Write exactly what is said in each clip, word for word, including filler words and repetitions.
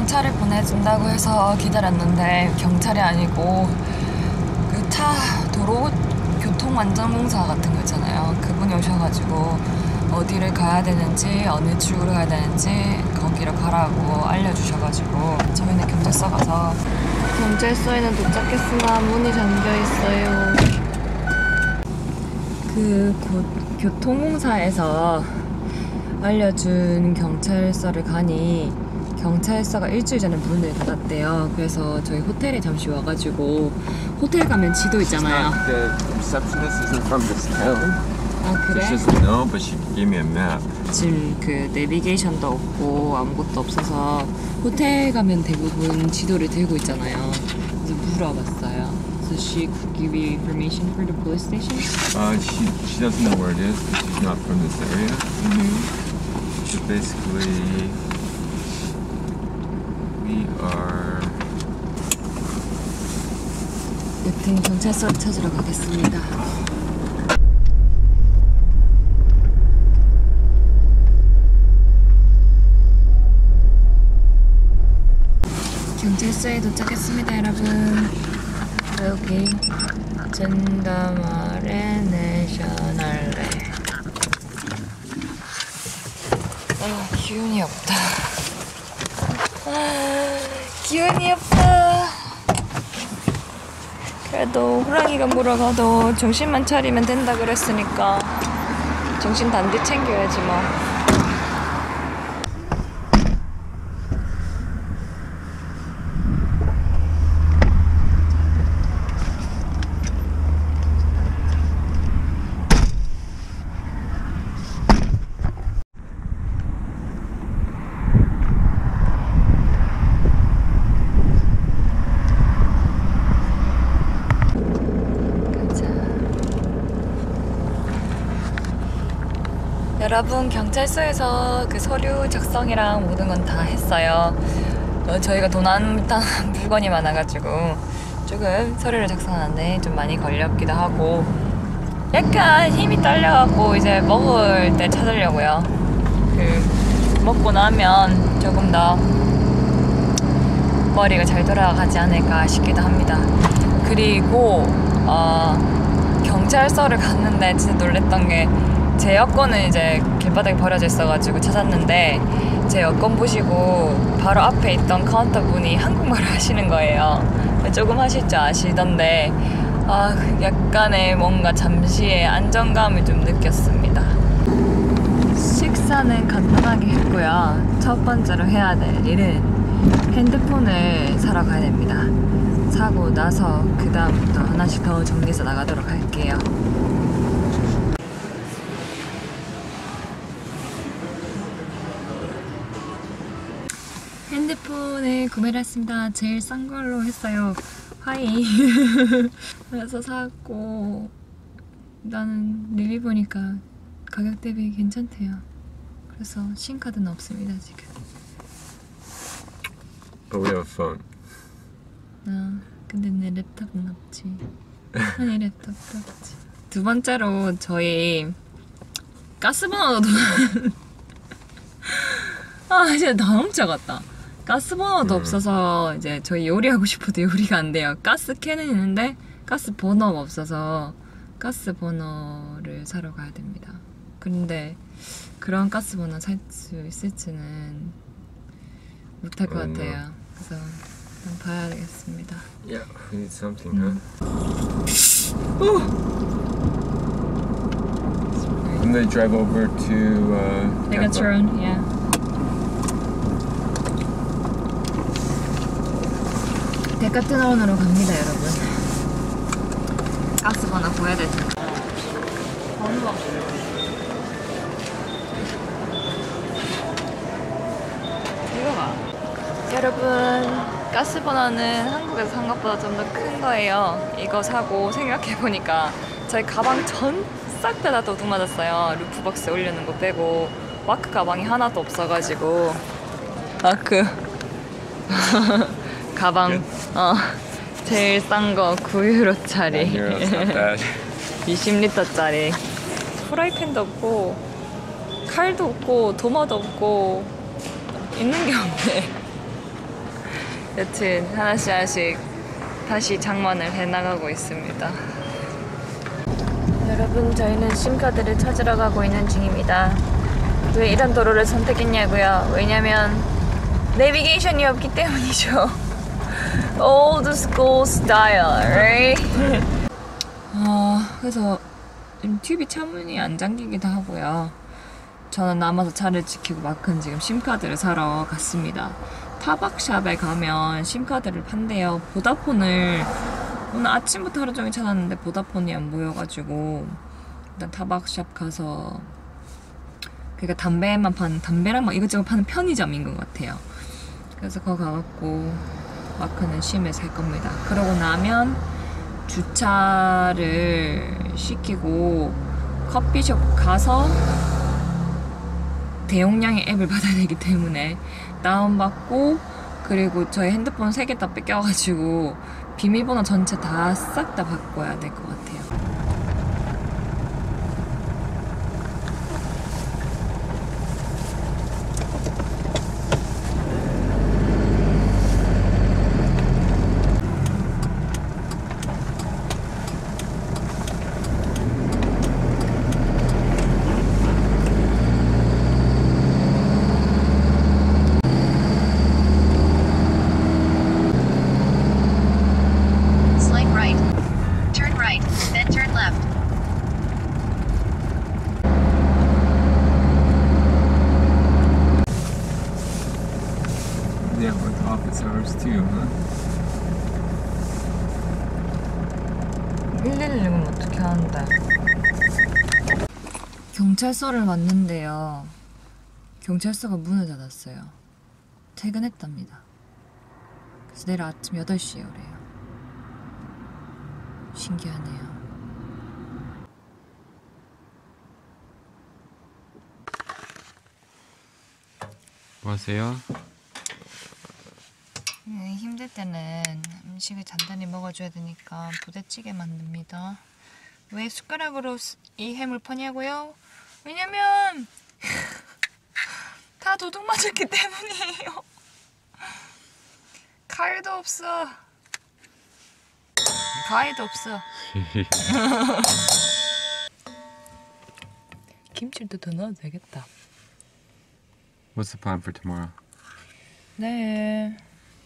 경찰을 보내준다고 해서 기다렸는데 경찰이 아니고 그 차 도로 교통안전공사 같은 거 있잖아요. 그분이 오셔가지고 어디를 가야 되는지 어느 출구를 가야 되는지 거기로 가라고 알려주셔가지고 저희는 경찰서 가서 경찰서에는 도착했으나 문이 잠겨 있어요. 그 고, 교통공사에서 알려준 경찰서를 가니 경찰서가 일주일 전에 문을 닫았대요. 그래서 저희 호텔에 잠시 와가지고 호텔 가면 지도 있잖아요. The receptionist isn't from this town. 아 그래? She doesn't know, but she gave me a map. 지금 그 내비게이션도 없고 아무것도 없어서 호텔 가면 대부분 지도를 들고 있잖아요. 그래서 물어봤어요. So she could give you information for the police station? Uh, she she doesn't know where it is because she's not from this area. Mm-hmm. So basically, we are. 여튼 경찰서를 찾으러 가겠습니다. 경찰서에 도착했습니다, 여러분. 여기 전담아레 내셔널레. 아, 기운이 없다. 아, 기운이 없다. 그래도 호랑이가 물어가도 정신만 차리면 된다 그랬으니까 정신 단디 챙겨야지 뭐. 여러분, 경찰서에서 그 서류 작성이랑 모든 건 다 했어요. 어, 저희가 도난 당한 물건이 많아가지고 조금 서류를 작성하는데 좀 많이 걸렸기도 하고 약간 힘이 딸려갖고 이제 먹을 때 찾으려고요. 그 먹고 나면 조금 더 머리가 잘 돌아가지 않을까 싶기도 합니다. 그리고 어, 경찰서를 갔는데 진짜 놀랬던 게 제 여권은 이제 길바닥에 버려져 있어가지고 찾았는데 제 여권 보시고 바로 앞에 있던 카운터 분이 한국말을 하시는 거예요. 조금 하실 줄 아시던데 아, 약간의 뭔가 잠시의 안정감을 좀 느꼈습니다. 식사는 간단하게 했고요. 첫 번째로 해야 될 일은 핸드폰을 사러 가야 됩니다. 사고 나서 그 다음부터 하나씩 더 정리해서 나가도록 할게요. 핸드폰을 구매를 했습니다. 제일 싼 걸로 했어요. 하이. 그래서 샀고 나는 리뷰 보니까 가격 대비 괜찮대요. 그래서 신카드는 없습니다 지금. But we have a phone. 아, 근데 내 랩탑은 없지. 아니 랩탑도 없지. 두 번째로 저희 가스버너도 아 진짜 너무 작았다. 가스버너도 음. 없어서 이제 저희 요리하고 싶어도 요리가 안 돼요. 가스캔은 있는데 가스버너가 없어서 가스버너를 사러 가야 됩니다. 그런데 그런 가스버너 살 수 있을지는 못할 것 같아요. 그래서 한번 봐야 되겠습니다. Yeah, we need something, 음. huh? And they drive over to uh, Decathlon, yeah. 데카트론으로 갑니다, 여러분. 가스버너 구해야 될 텐데. 번호. 이거 봐. 여러분, 가스버너는 한국에서 산 것보다 좀 더 큰 거예요. 이거 사고 생각해보니까 저희 가방 전 싹 다 다 도둑 맞았어요. 루프박스 올리는 거 빼고 마크 가방이 하나도 없어가지고 마크 가방 어 제일 싼 거 구 유로짜리 이십 리터짜리 프라이팬도 없고 칼도 없고 도마도 없고 있는 게 없네. 여튼 하나씩 하나씩 다시 장만을 해나가고 있습니다. 여러분, 저희는 심카드를 찾으러 가고 있는 중입니다. 왜 이런 도로를 선택했냐고요? 왜냐면 내비게이션이 없기 때문이죠. Old school style, right? 어, 그래서 지금 튜브 차문이 안 잠기기도 하고요. 저는 남아서 차를 지키고 마크는 지금 심카드를 사러 갔습니다. 타박샵에 가면 심카드를 판대요. 보다폰을 오늘 아침부터 하루 종일 찾았는데 보다폰이 안 보여가지고 일단 타박샵 가서, 그러니까 담배만 파는, 담배랑 막 이것저것 파는 편의점인 것 같아요. 그래서 거기 가갖고 마크는 심을 살 겁니다. 그러고 나면 주차를 시키고 커피숍 가서 대용량의 앱을 받아야 되기 때문에 다운받고, 그리고 저희 핸드폰 세 개 다 뺏겨가지고 비밀번호 전체 다 싹 다 바꿔야 될 것 같아요. Slight right. Turn right, then turn left. Yeah, with office hours too, huh? 일일육은 어떻게 하는데? 경찰서를 왔는데요. 경찰서가 문을 닫았어요. 퇴근했답니다. 그래서 내일 아침 여덟 시에 오래요. 신기하네요. 뭐 하세요? 네, 힘들 때는 음식을 단단히 먹어줘야 되니까 부대찌개 만듭니다. 왜 숟가락으로 이 햄을 퍼냐고요? 왜냐면 다 도둑 맞았기 때문이에요. 칼도 없어. 가위도 없어. 김치도 더 넣어도 되겠다. What's the plan for tomorrow? 네.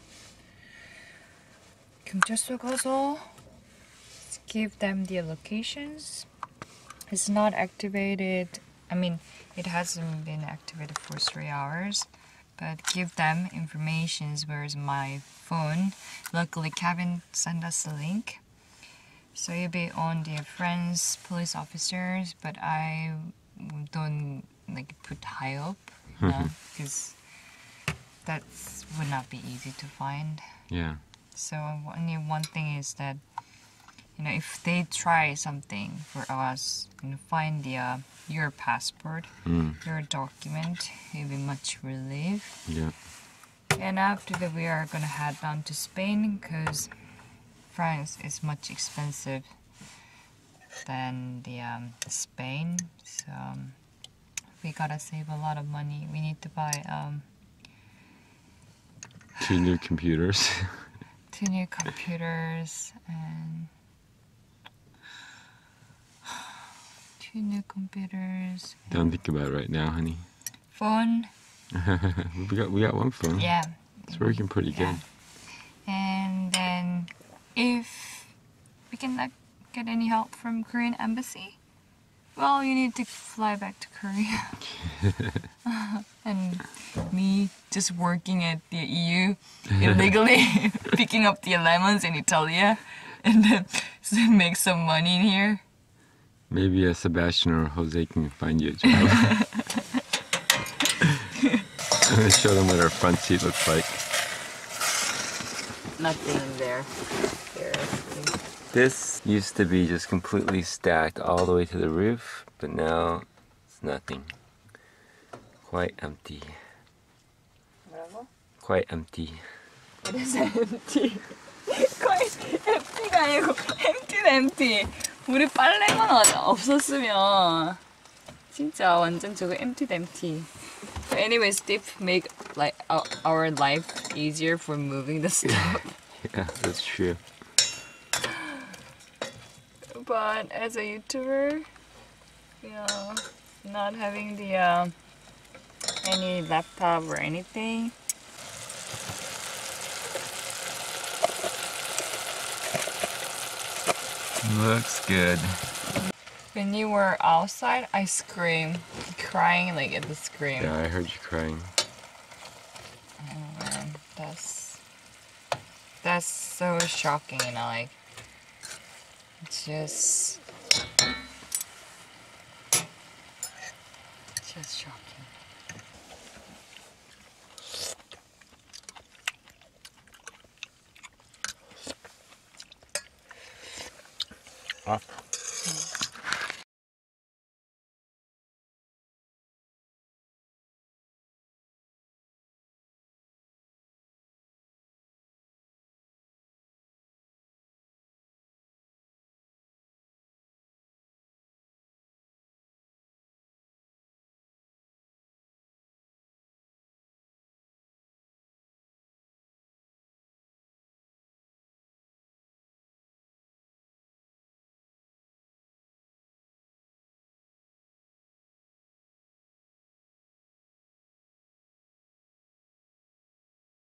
경찰서 가서 give them the locations. It's not activated. I mean, it hasn't been activated for three hours. But give them informations. Where's my phone? Luckily, Kevin sent us a link. So you'll be on the friends, police officers. But I don't like put high up, you know, because that would not be easy to find. Yeah. So only one thing is that, you know, if they try something for us and find the uh, your passport, Mm. your document, it'll be much relief. Yeah. And after that, we are gonna head down to Spain because France is much expensive than the um, Spain. So um, we gotta save a lot of money. We need to buy um, Two new computers. two new computers and two new computers. Don't think about it right now, honey. Phone, we got we got one phone. yeah. It's working pretty Yeah. good. And then if we can not get any help from Korean embassy, well, you need to fly back to Korea. And me just working at the E U illegally, picking up the lemons in Italia, and then make some money in here. Maybe uh, Sebastian or Jose can find you a job. I'm gonna show them what our front seat looks like. Nothing in there. This used to be just completely stacked all the way to the roof, but now it's nothing. Quite empty. 뭐라고? Quite empty. It is empty. 거의 empty가 아니고 empty empty. 우리 빨래만 없었으면 진짜 완전 저거 empty empty. Anyway, Steve make like our, our life easier for moving the stuff. Yeah, that's true. But as a YouTuber, you know, not having the uh, any laptop or anything. Looks good. When you were outside, I screamed, crying like at the scream. Yeah, I heard you crying. Oh man, that's that's so shocking, you know, like just just shocking. Ah.